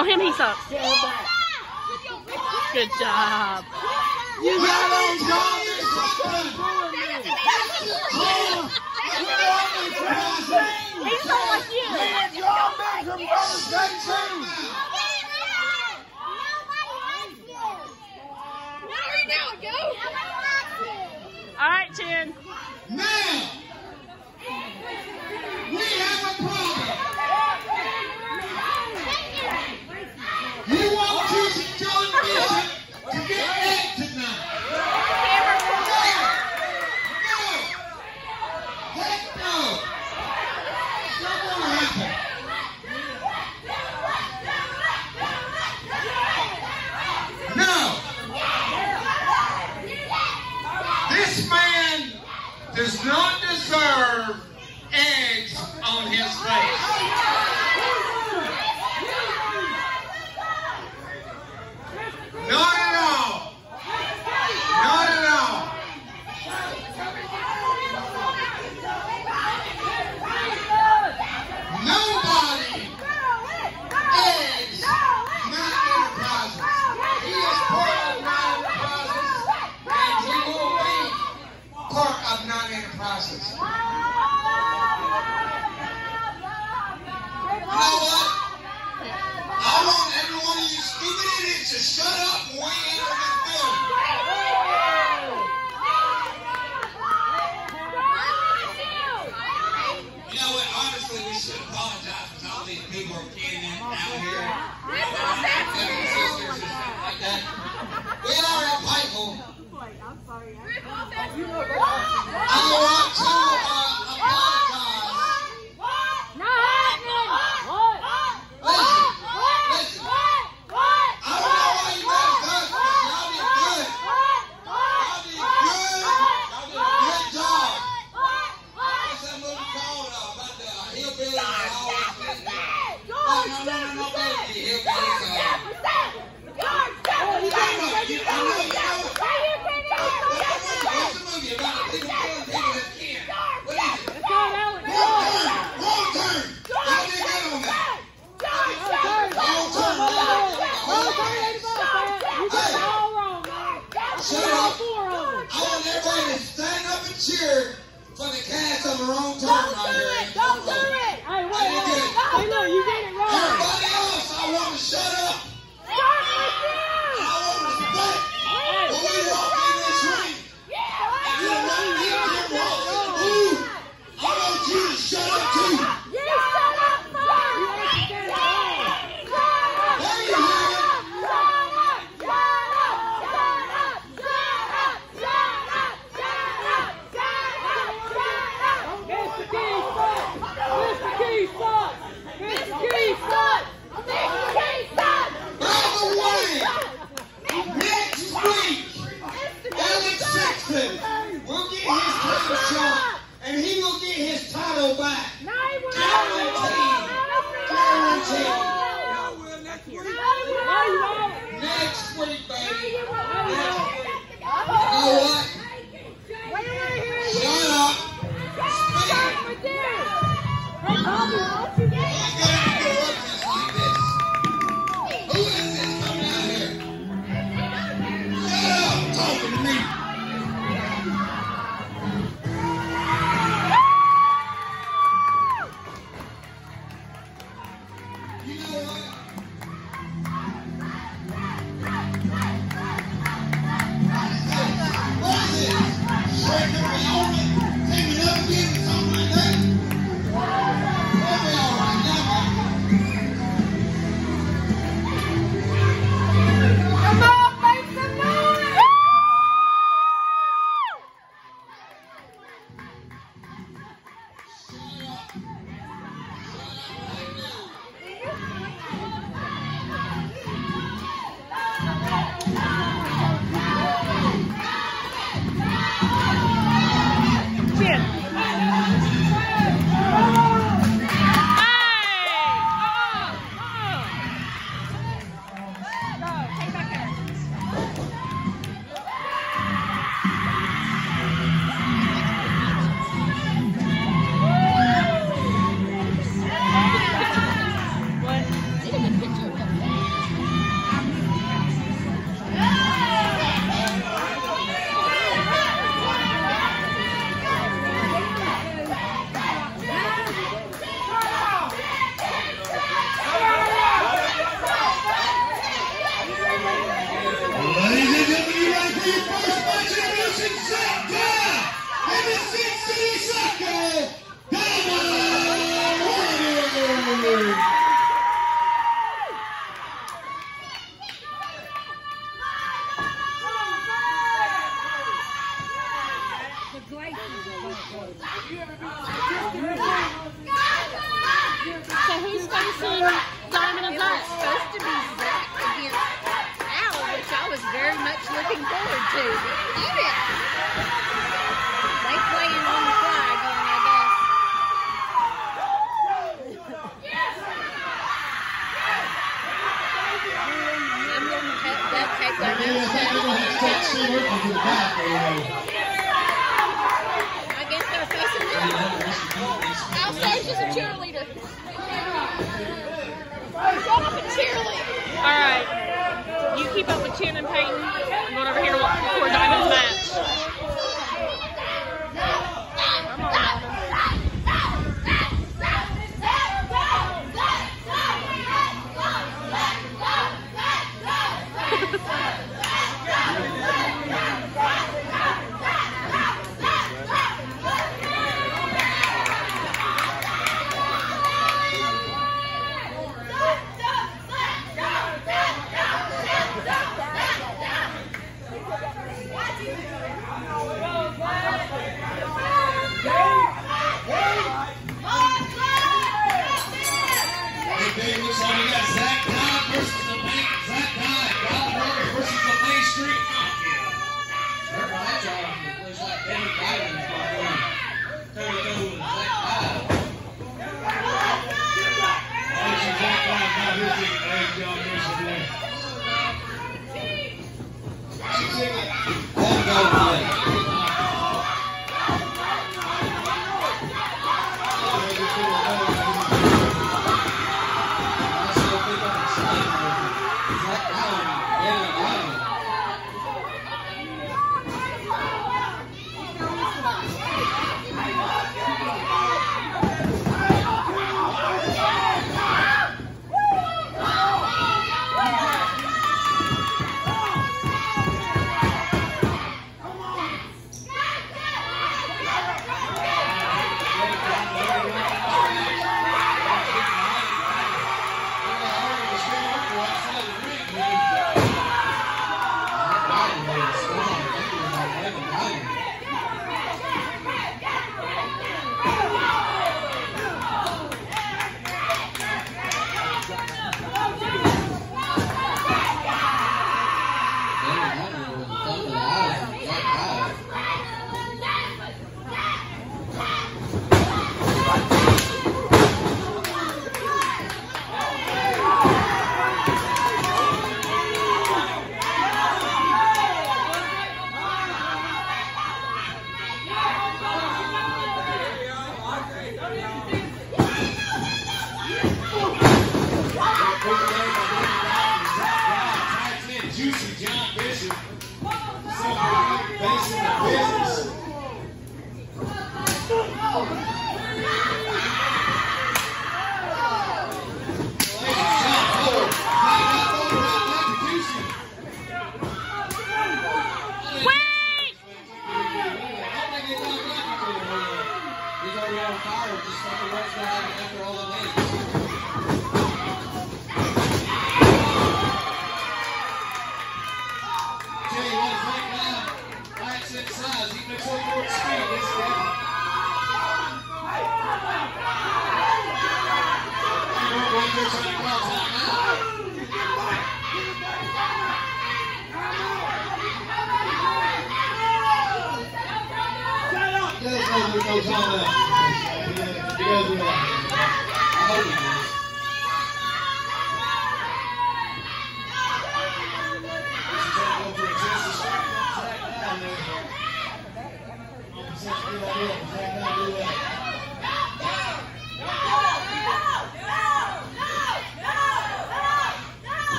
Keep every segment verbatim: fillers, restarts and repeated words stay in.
Tell him he sucks. Good job. You got on job. He's so like you. All right, Chin. Now, we have a problem. You want Houston Television to get back tonight. No. Heck no. It's not going to happen. No. This man does not deserve eggs on his face. Not at all. Not at all. Nobody eggs Nine Enterprises. He is part of Nine Enterprises, and he will be part of Nine Enterprises. You know what? I want every one of you stupid idiots to shut up and we ain't on this building. You know what? Honestly, we should apologize because all these people are kidding out here. Brothers and sisters and stuff like that. We are in Pikeville. I want to uh, apologize. Listen, listen. I don't know why you mad at us, but y'all did good. Y'all did good. Y'all did a good job. What's that movie called uh, about the uh, hillbillies and all this shit? No, no, no, no, no, baby. Hillbillies. Uh, you know what? You, I know you know it. What's the movie about the people killing people that can't? What is it? Wrong turn. Wrong turn. Y'all did good on that. Wrong turn. Shut up. I want everybody to stand up and cheer for the cast on the wrong turn right here. Don't do it! Hey, wait, wait, wait. Hey, look, you did it wrong. Everybody else, I want to shut up. Start with you! I want respect. When we walk in this ring, if you want me to walk in the booth, I want you to shut up too. You shut up first! There you have it. Shut up! Shut up! Shut up! Shut up! Shut up! Shut up! Shut up! Shut up! Shut up! So who's facing Diamond and Zach? Supposed to be Zach against Al, which I was very much looking forward to. Yeah. They playing on the fly again, I guess. I'm going to have that take that I guess they're facing me. Al Sage is a cheerleader. Shut up and cheerlead. All right. You keep up with Chin and Peyton. I'm going over here to watch before Diamond's match. Come on, Diamond.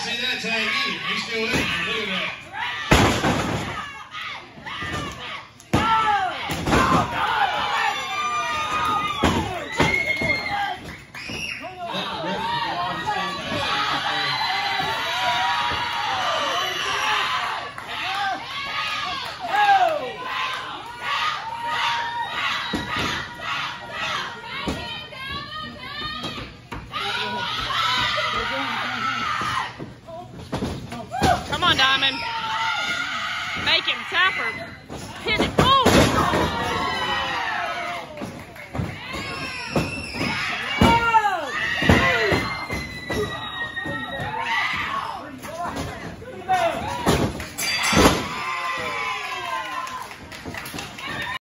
see that tag either. He's still in there. Look at that.